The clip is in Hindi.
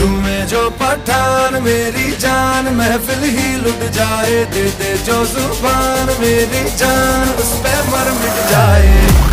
झूमे जो पठान मेरी जान, महफिल ही लुट जाए, दे दे जो जुबान मेरी जान, उस पे मर मिट जाए।